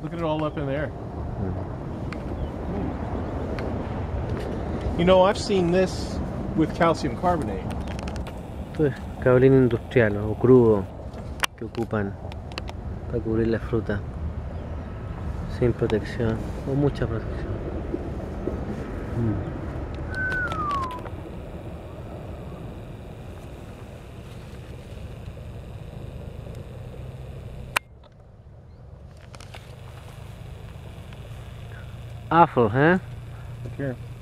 Look at it all up in there. You know, I've seen this with calcium carbonate. Esto es caolín industrial o crudo que ocupan para cubrir la fruta sin protección o mucha protección. Apple, huh? Look here.